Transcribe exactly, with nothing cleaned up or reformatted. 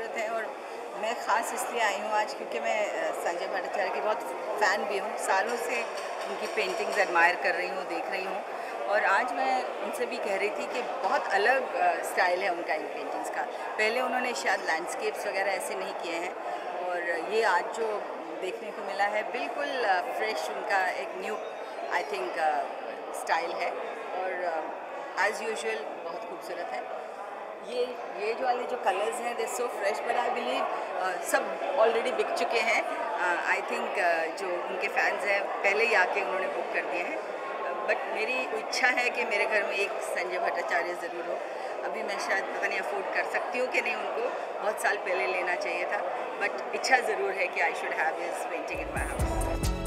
खूबसूरत है और मैं ख़ास इसलिए आई हूँ आज क्योंकि मैं संजय भट्टाचार्य की बहुत फ़ैन भी हूँ। सालों से उनकी पेंटिंग्स एडमायर कर रही हूँ, देख रही हूँ और आज मैं उनसे भी कह रही थी कि बहुत अलग स्टाइल है उनका इन पेंटिंग्स का। पहले उन्होंने शायद लैंडस्केप्स वगैरह ऐसे नहीं किए हैं और ये आज जो देखने को मिला है बिल्कुल फ्रेश उनका एक न्यू आई थिंक स्टाइल है और एज़ यूजुअल बहुत खूबसूरत है। ये ये जो वाले जो कलर्स हैं they so fresh but I believe सब ऑलरेडी बिक चुके हैं। आई uh, थिंक uh, जो उनके फैंस हैं पहले ही आके उन्होंने बुक कर दिए हैं बट uh, मेरी इच्छा है कि मेरे घर में एक संजय भट्टाचार्य ज़रूर हो। अभी मैं शायद पता नहीं अफोर्ड कर सकती हूँ कि नहीं, उनको बहुत साल पहले लेना चाहिए था बट इच्छा ज़रूर है कि I should have his painting in my house.